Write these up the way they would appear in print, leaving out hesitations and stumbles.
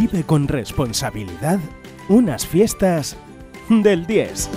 Vive con responsabilidad unas fiestas del 10.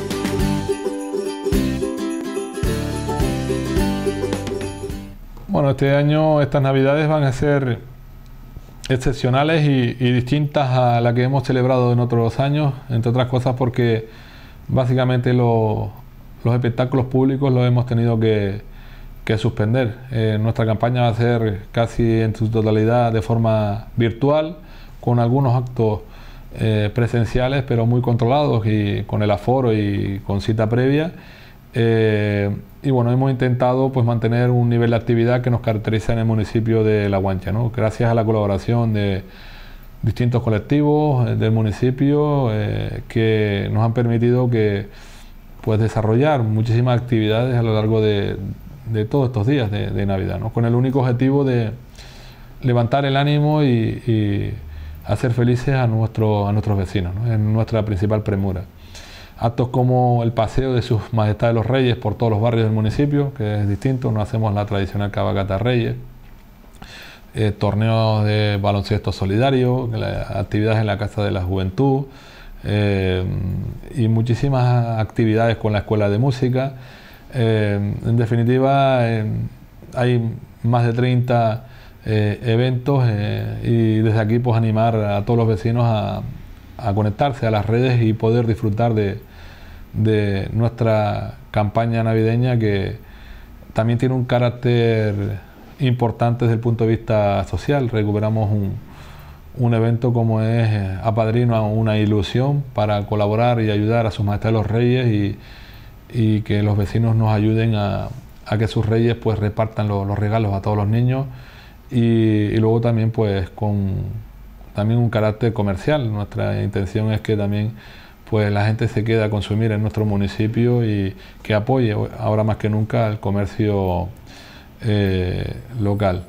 Bueno, este año estas Navidades van a ser excepcionales y distintas a la que hemos celebrado en otros años, entre otras cosas porque básicamente los espectáculos públicos los hemos tenido que suspender. Nuestra campaña va a ser casi en su totalidad de forma virtual, con algunos actos presenciales, pero muy controlados y con el aforo y con cita previa. Y bueno, hemos intentado pues mantener un nivel de actividad que nos caracteriza en el municipio de La Guancha, ¿no? Gracias a la colaboración de distintos colectivos del municipio que nos han permitido que pues desarrollar muchísimas actividades a lo largo de todos estos días de Navidad, ¿no? Con el único objetivo de levantar el ánimo y hacer felices a nuestros vecinos, ¿no? Es nuestra principal premura. Actos como el paseo de Sus Majestades los Reyes por todos los barrios del municipio, que es distinto, no hacemos la tradicional cabalgata Reyes, torneos de baloncesto solidario, actividades en la Casa de la Juventud y muchísimas actividades con la Escuela de Música. En definitiva, hay más de 30 eventos y desde aquí pues animar a todos los vecinos a conectarse a las redes y poder disfrutar de nuestra campaña navideña, que también tiene un carácter importante desde el punto de vista social. Recuperamos un evento como es Apadrino a una ilusión para colaborar y ayudar a Sus Majestades los Reyes y que los vecinos nos ayuden a que sus reyes pues repartan los regalos a todos los niños y luego también pues con también un carácter comercial. Nuestra intención es que también pues la gente se quede a consumir en nuestro municipio y que apoye ahora más que nunca el comercio local.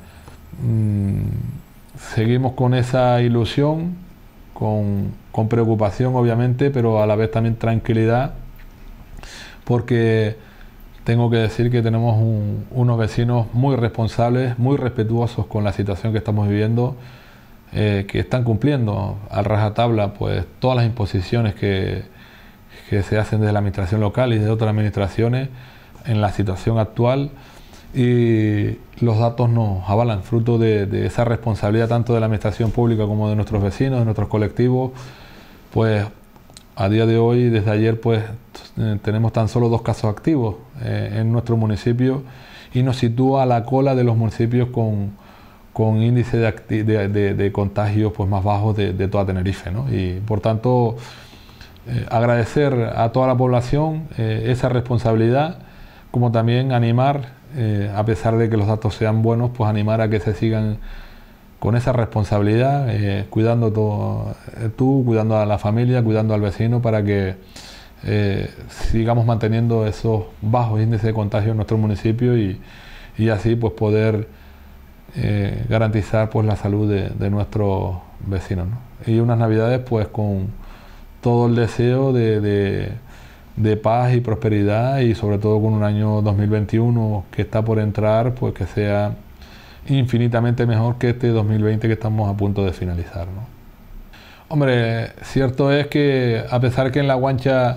Seguimos con esa ilusión, con preocupación obviamente, pero a la vez también tranquilidad, porque tengo que decir que tenemos unos vecinos muy responsables, muy respetuosos con la situación que estamos viviendo, que están cumpliendo a rajatabla pues todas las imposiciones que se hacen desde la administración local y de otras administraciones en la situación actual, y los datos nos avalan, fruto de esa responsabilidad tanto de la administración pública como de nuestros vecinos, de nuestros colectivos. Pues a día de hoy, desde ayer, pues tenemos tan solo 2 casos activos en nuestro municipio y nos sitúa a la cola de los municipios con índice de contagios pues más bajos de toda Tenerife, ¿no? Y por tanto agradecer a toda la población esa responsabilidad, como también animar, a pesar de que los datos sean buenos, pues animar a que se sigan con esa responsabilidad, cuidando cuidando a la familia, cuidando al vecino, para que sigamos manteniendo esos bajos índices de contagio en nuestro municipio y así pues poder garantizar pues la salud de nuestros vecinos, ¿no? Y unas Navidades pues con todo el deseo de paz y prosperidad, y sobre todo con un año 2021 que está por entrar, pues que sea infinitamente mejor que este 2020 que estamos a punto de finalizar, ¿no? Hombre, cierto es que a pesar que en La Guancha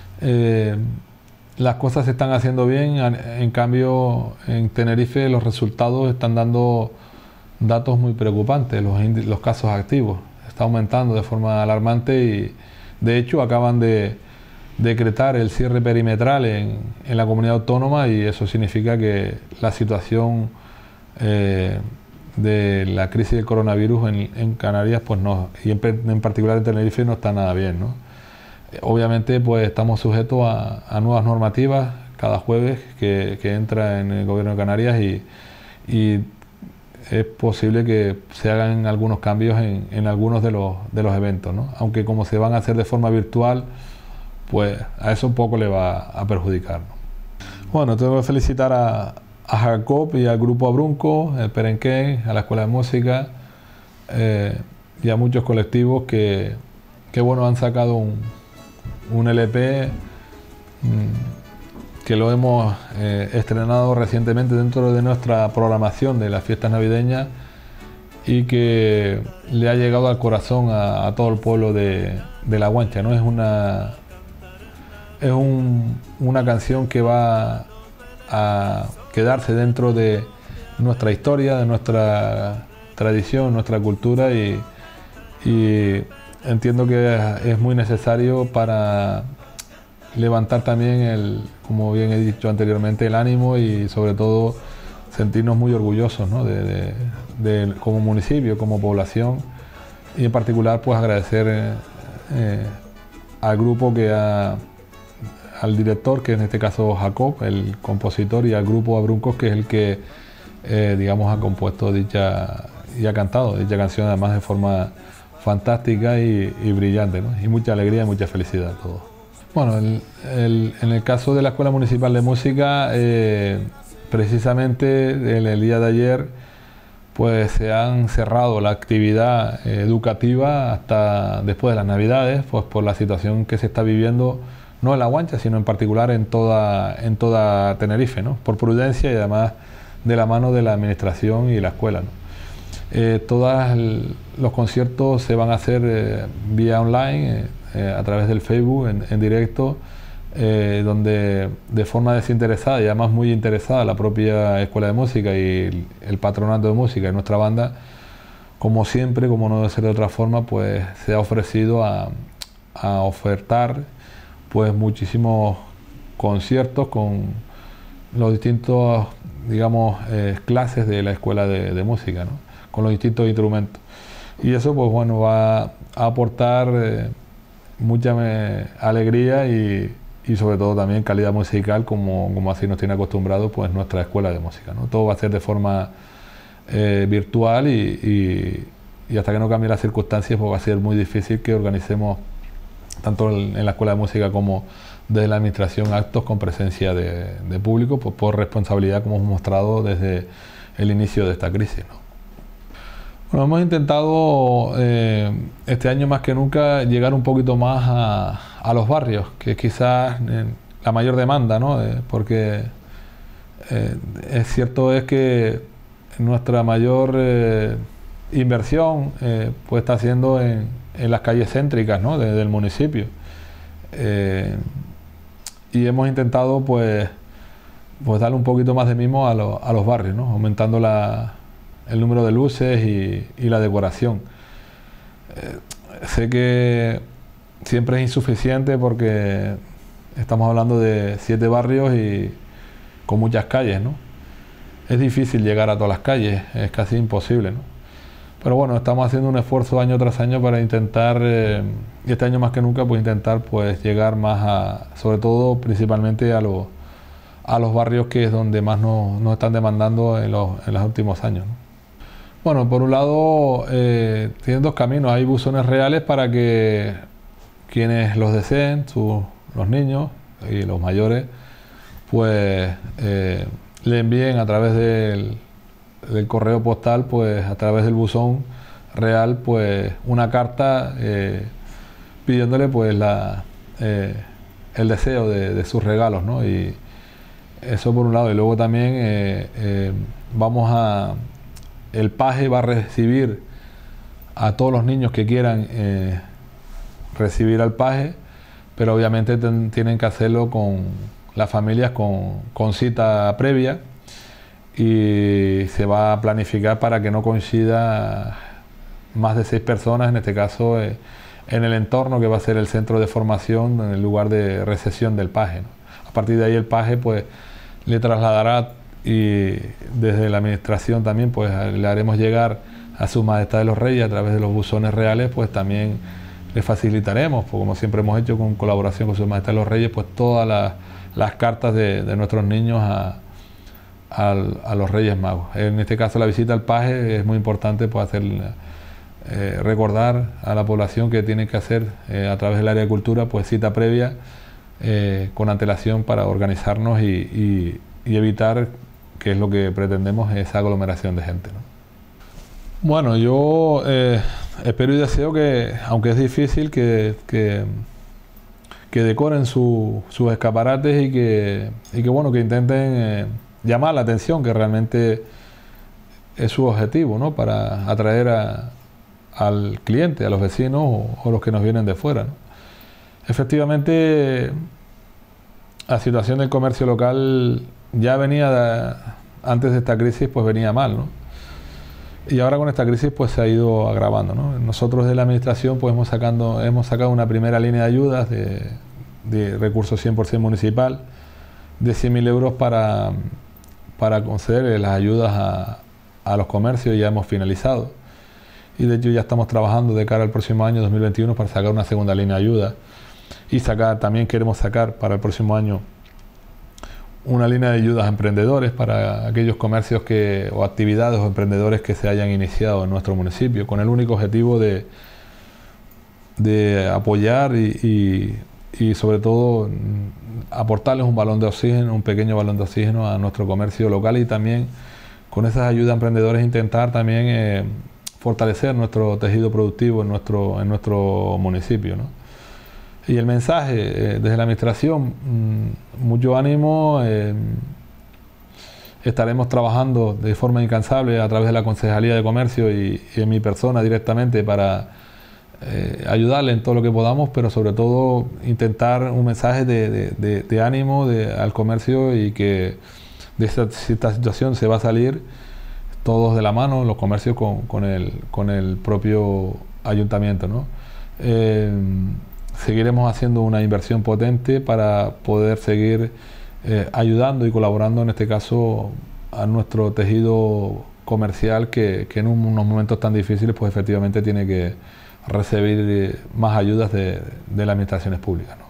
las cosas se están haciendo bien, en cambio en Tenerife los resultados están dando datos muy preocupantes. Los casos activos están aumentando de forma alarmante y de hecho acaban de decretar el cierre perimetral en la comunidad autónoma, y eso significa que la situación de la crisis del coronavirus en Canarias pues no, y en particular en Tenerife, no está nada bien, ¿no? Obviamente pues estamos sujetos a nuevas normativas cada jueves que entra en el gobierno de Canarias y es posible que se hagan algunos cambios en algunos de los eventos, ¿no? Aunque como se van a hacer de forma virtual, pues a eso un poco le va a perjudicar, ¿no? Bueno, tengo que felicitar a Jacob y al Grupo Abrunco, el Perenquén, a la Escuela de Música y a muchos colectivos que bueno, han sacado un LP que lo hemos estrenado recientemente dentro de nuestra programación de las fiestas navideñas, y que le ha llegado al corazón a todo el pueblo de La Guancha, ¿no? Es una canción que va a quedarse dentro de nuestra historia, de nuestra tradición, nuestra cultura, y entiendo que es muy necesario para levantar también, como bien he dicho anteriormente, el ánimo y sobre todo sentirnos muy orgullosos, ¿no? Como municipio, como población, y en particular pues agradecer al grupo al director, que en este caso Jacob, el compositor, y al grupo Abruncos, que es el que digamos ha compuesto y ha cantado dicha canción, además de forma fantástica y brillante, ¿no? Y mucha alegría y mucha felicidad a todos. Bueno, en el caso de la Escuela Municipal de Música, precisamente en el día de ayer pues se han cerrado la actividad educativa hasta después de las Navidades, pues por la situación que se está viviendo, no en La Guancha, sino en particular en toda Tenerife, ¿no? Por prudencia y además de la mano de la administración y la escuela, ¿no? Todos los conciertos se van a hacer vía online, a través del Facebook, en directo, donde de forma desinteresada y además muy interesada la propia Escuela de Música y el Patronato de Música y nuestra banda, como siempre, como no debe ser de otra forma, pues se ha ofrecido a ofertar pues muchísimos conciertos con los distintos, digamos, clases de la Escuela de Música, ¿no? Con los distintos instrumentos. Y eso pues bueno, va a aportar mucha alegría y sobre todo también calidad musical, como así nos tiene acostumbrado pues nuestra Escuela de Música, ¿no? Todo va a ser de forma virtual y hasta que no cambie las circunstancias pues va a ser muy difícil que organicemos tanto en la Escuela de Música como desde la administración actos con presencia de público, pues por responsabilidad, como hemos mostrado desde el inicio de esta crisis, ¿no? Bueno, hemos intentado este año más que nunca llegar un poquito más a los barrios, que quizás la mayor demanda, ¿no? Porque es cierto es que nuestra mayor inversión pues está siendo en las calles céntricas, ¿no? Del municipio. Y hemos intentado pues darle un poquito más de mimo a los barrios, ¿no? Aumentando el número de luces y la decoración. Sé que siempre es insuficiente porque estamos hablando de 7 barrios y con muchas calles, ¿no? Es difícil llegar a todas las calles, es casi imposible, ¿no? Pero bueno, estamos haciendo un esfuerzo año tras año para intentar, y este año más que nunca, pues intentar pues llegar más sobre todo, principalmente a los barrios, que es donde más nos están demandando en los últimos años, ¿no? Bueno, por un lado, tienen 2 caminos. Hay buzones reales para que quienes los deseen, los niños y los mayores, pues le envíen a través del correo postal, pues a través del buzón real, pues una carta pidiéndole pues el deseo de sus regalos, ¿no? Y eso por un lado. Y luego también el paje va a recibir a todos los niños que quieran recibir al paje, pero obviamente tienen que hacerlo con las familias con cita previa, y se va a planificar para que no coincida más de 6 personas, en este caso en el entorno que va a ser el centro de formación, en el lugar de recepción del paje, ¿no? A partir de ahí el paje pues le trasladará, y desde la administración también pues le haremos llegar a Su Majestad de los Reyes a través de los buzones reales, pues también le facilitaremos, pues, como siempre hemos hecho con colaboración con Su Majestad de los Reyes, pues todas las cartas de nuestros niños a los Reyes Magos. En este caso la visita al paje es muy importante, pues recordar a la población que tiene que hacer a través del área de cultura pues cita previa con antelación para organizarnos y evitar, que es lo que pretendemos, esa aglomeración de gente, ¿no? Bueno, yo espero y deseo que, aunque es difícil, que decoren sus escaparates y que bueno, que intenten llamar la atención, que realmente es su objetivo, ¿no? Para atraer al cliente, a los vecinos o los que nos vienen de fuera, ¿no? Efectivamente, la situación del comercio local ya venía antes de esta crisis, pues venía mal, ¿no? Y ahora con esta crisis pues se ha ido agravando, ¿no? Nosotros de la administración pues hemos sacado una primera línea de ayudas de recursos 100% municipal de 100.000 euros para conceder las ayudas a los comercios. Ya hemos finalizado y de hecho ya estamos trabajando de cara al próximo año 2021 para sacar una segunda línea de ayuda y también queremos sacar para el próximo año una línea de ayudas a emprendedores para aquellos comercios o actividades o emprendedores que se hayan iniciado en nuestro municipio, con el único objetivo de apoyar y sobre todo aportarles un balón de oxígeno, un pequeño balón de oxígeno a nuestro comercio local, y también con esas ayudas a emprendedores intentar también fortalecer nuestro tejido productivo en nuestro municipio, ¿no? Y el mensaje desde la administración, mucho ánimo, estaremos trabajando de forma incansable a través de la Concejalía de Comercio y en mi persona directamente para ayudarle en todo lo que podamos, pero sobre todo intentar un mensaje de ánimo al comercio, y que de esta situación se va a salir todos de la mano, los comercios con el propio ayuntamiento, ¿no? Seguiremos haciendo una inversión potente para poder seguir ayudando y colaborando, en este caso, a nuestro tejido comercial que en unos momentos tan difíciles pues efectivamente tiene que recibir más ayudas de las administraciones públicas, ¿no?